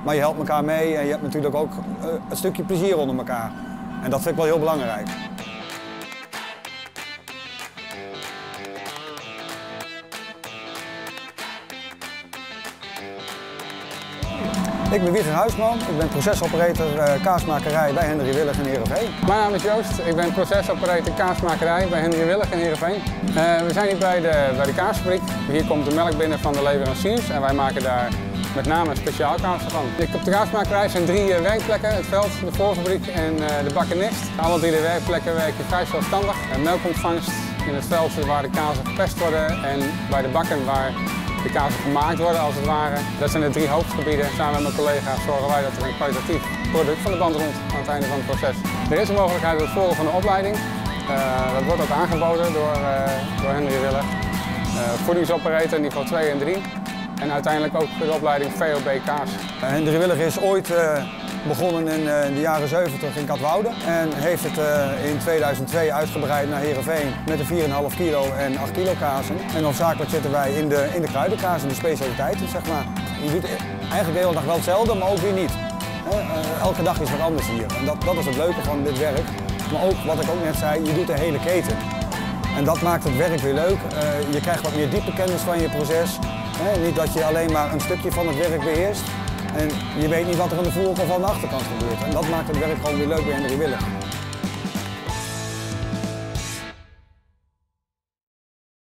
maar je helpt elkaar mee en je hebt natuurlijk ook een stukje plezier onder elkaar. En dat vind ik wel heel belangrijk. Ik ben Wieger Huisman, ik ben procesoperator kaasmakerij bij Hendrik Willig in Heerenveen. Mijn naam is Joost, ik ben procesoperator kaasmakerij bij Hendrik Willig in Heerenveen. We zijn hier bij de kaasfabriek. Hier komt de melk binnen van de leveranciers en wij maken daar met name speciaalkaas van. Op de kaasmakerij zijn 3 werkplekken, het veld, de voorfabriek en de bakkenist. Alle 3 de werkplekken werken vrij zelfstandig. Melkontvangst in het veld waar de kazen gepest worden en bij de bakken waar de kazen gemaakt worden als het ware. Dat zijn de 3 hoofdgebieden. Samen met mijn collega's zorgen wij dat er een kwalitatief product van de band rond aan het einde van het proces. Er is een mogelijkheid tot het volgen van de opleiding. Dat wordt ook aangeboden door Hendrik Willig. Voedingsoperator niveau 2 en 3. En uiteindelijk ook de opleiding VOB Kaas. Hendrik Willig is ooit begonnen in de jaren 70 in Katwoude en heeft het in 2002 uitgebreid naar Heerenveen met de 4,5 kilo en 8 kilo kazen. En hoofdzakelijk zitten wij in de kruidenkaas, in de specialiteiten, zeg maar. Je doet eigenlijk de hele dag wel hetzelfde, maar ook weer niet. Elke dag is wat anders hier en dat is het leuke van dit werk. Maar ook, wat ik ook net zei, je doet de hele keten. En dat maakt het werk weer leuk. Je krijgt wat meer diepe kennis van je proces. Niet dat je alleen maar een stukje van het werk beheerst. En je weet niet wat er aan de voorkant of aan de achterkant gebeurt. En dat maakt het werk gewoon weer leuk bij Hendrik Willig.